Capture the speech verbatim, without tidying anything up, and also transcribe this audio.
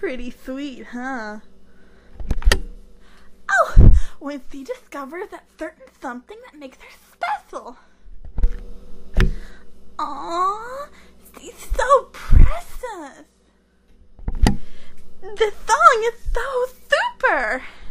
pretty sweet, huh? Oh, when she discovers that certain something that makes her special. Aww, she's so precious. This song is so super.